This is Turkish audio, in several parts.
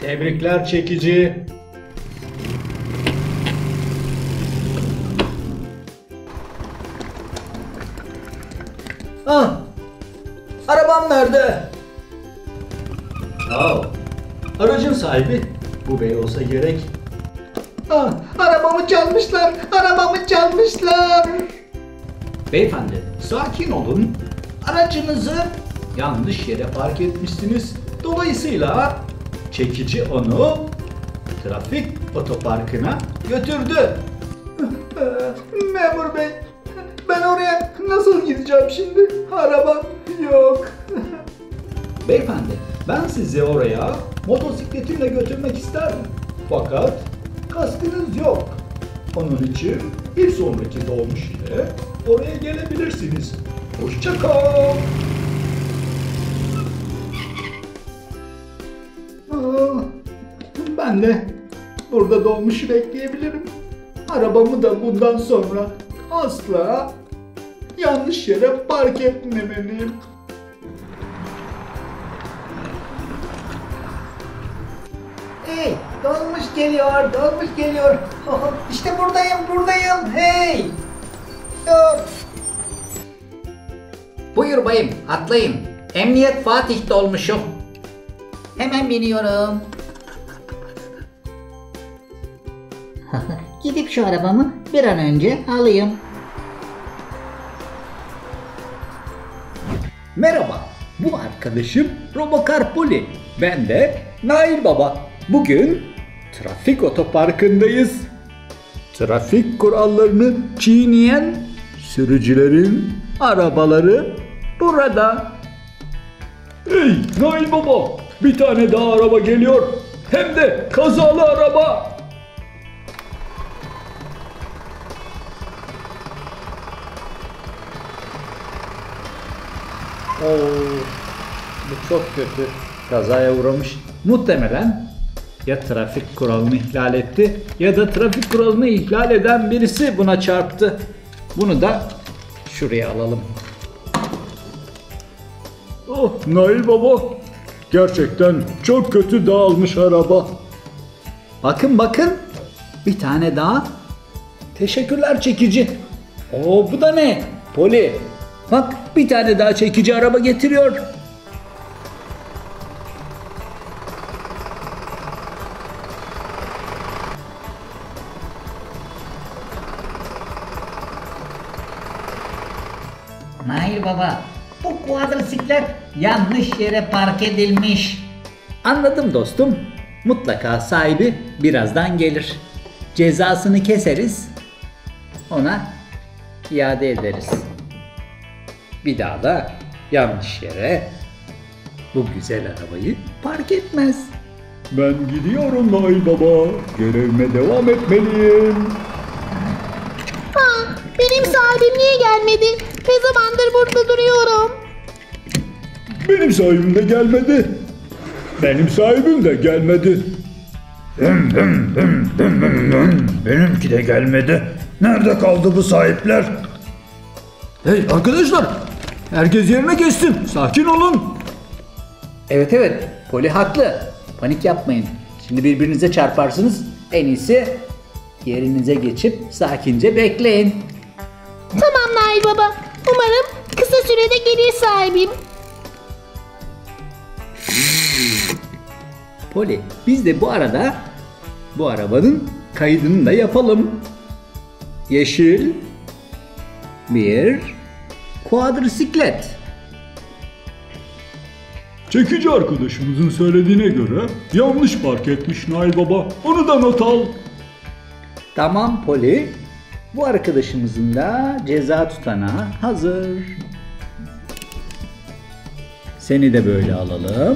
Tebrikler çekici. Ah, arabam nerede? Aracın sahibi bu bey olsa gerek. Ah, arabamı çalmışlar, arabamı çalmışlar. Beyefendi, sakin olun. Aracınızı yanlış yere park etmişsiniz. Dolayısıyla çekici onu trafik otoparkına götürdü. Memur bey, ben oraya nasıl gideceğim şimdi? Arabam yok. Beyefendi, ben sizi oraya motosikletimle götürmek isterdim. Fakat kaskınız yok. Onun için bir sonraki dolmuş ile oraya gelebilirsiniz. Hoşça kal. Ben de burada dolmuşu bekleyebilirim. Arabamı da bundan sonra asla yanlış yere park etmemeliyim. Hey, dolmuş geliyor, dolmuş geliyor. İşte buradayım, hey. Dur. Buyur bayım, atlayın. Emniyet Fatih dolmuşu. Hemen biniyorum. Gidip şu arabamı bir an önce alayım. Merhaba, bu arkadaşım Robokar Poli. Ben de Nail Baba. Bugün trafik otoparkındayız. Trafik kurallarını çiğneyen sürücülerin arabaları burada. Hey Nail Baba, bir tane daha araba geliyor. Hem de kazalı araba. Bu çok kötü. Kazaya uğramış. Muhtemelen ya trafik kuralını ihlal etti ya da trafik kuralını ihlal eden birisi buna çarptı. Bunu da şuraya alalım. Oh Nail Baba, gerçekten çok kötü dağılmış araba. Bakın bir tane daha. Teşekkürler çekici. Bu da ne? Poli. Bak bir tane daha çekici araba getiriyor. Nail Baba, bu kuadrisiklet yanlış yere park edilmiş. Anladım dostum. Mutlaka sahibi birazdan gelir. Cezasını keseriz. Ona iade ederiz. Bir daha da yanlış yere bu güzel arabayı park etmez. Ben gidiyorum Nail Baba. Görevime devam etmeliyim. Benim sahibim niye gelmedi? Ne zamandır burada duruyorum. Benim sahibim de gelmedi. Benim sahibim de gelmedi. Benimki de gelmedi. Nerede kaldı bu sahipler? Hey arkadaşlar, herkes yerine geçsin. Sakin olun. Evet, Poli haklı. Panik yapmayın. Şimdi birbirinize çarparsınız. En iyisi yerinize geçip sakince bekleyin. Tamam Nail Baba. Umarım kısa sürede gelir sahibim. Poli, biz de bu arada bu arabanın kaydını da yapalım. Yeşil bir kuadrisiklet. Çekici arkadaşımızın söylediğine göre yanlış park etmiş Nail Baba. Onu da not al. Tamam Poli. Bu arkadaşımızın da ceza tutanağı hazır. Seni de böyle alalım.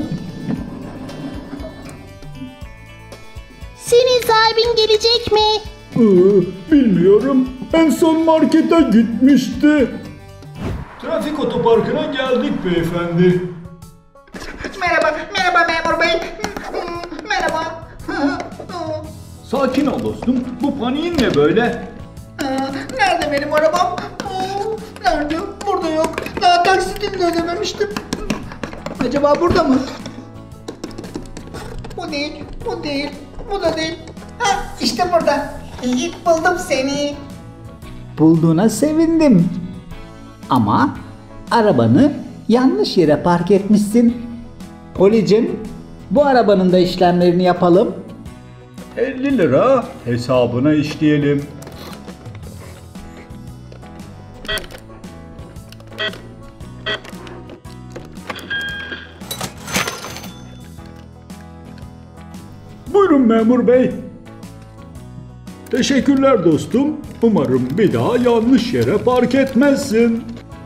Senin sahibin gelecek mi? Bilmiyorum. En son markete gitmişti. Trafik otoparkına geldik beyefendi. Merhaba memur bey. Merhaba. Sakin ol dostum. Bu paniğin ne böyle? Nerede benim arabam? Nerede? Burada yok. Daha taksitini de ödememiştim. Acaba burada mı? Bu değil. Bu değil. Bu da değil. Ha, işte burada. İyi buldum seni. Bulduğuna sevindim. Ama arabanı yanlış yere park etmişsin. Policim, bu arabanın da işlemlerini yapalım. 50 lira hesabına işleyelim. Buyurun memur bey. Teşekkürler dostum. Umarım bir daha yanlış yere park etmezsin.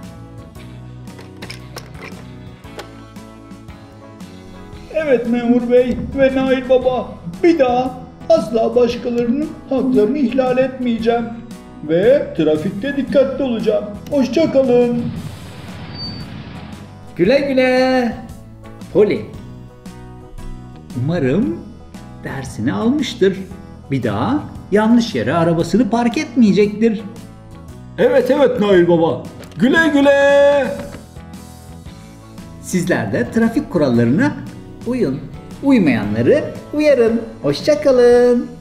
Evet memur bey ve Nail baba. Bir daha asla başkalarının haklarını ihlal etmeyeceğim. Ve trafikte dikkatli olacağım. Hoşça kalın. Güle güle. Poli. Umarım dersini almıştır. Bir daha yanlış yere arabasını park etmeyecektir. Evet Nail baba. Güle güle. Sizler de trafik kurallarına uyun. Uymayanları uyarın. Hoşça kalın.